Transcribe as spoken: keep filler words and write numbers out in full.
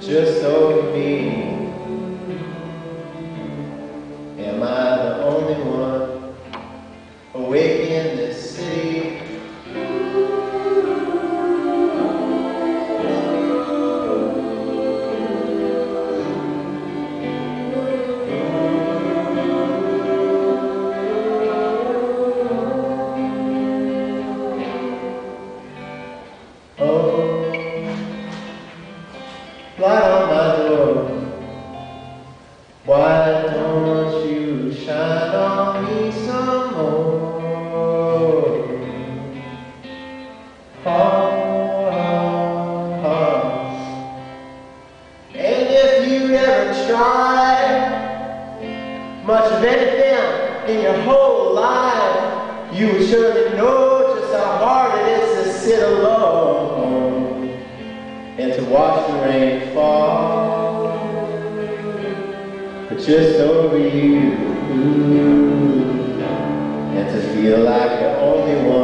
just over me. Am I the only one awake in this city? Oh, light on my door, why don't you shine on me some more? Oh, oh, oh. And if you ever tried much of anything in your whole life, you would surely know just how hard it is to sit alone and to watch the rain fall just over you, and to feel like the only one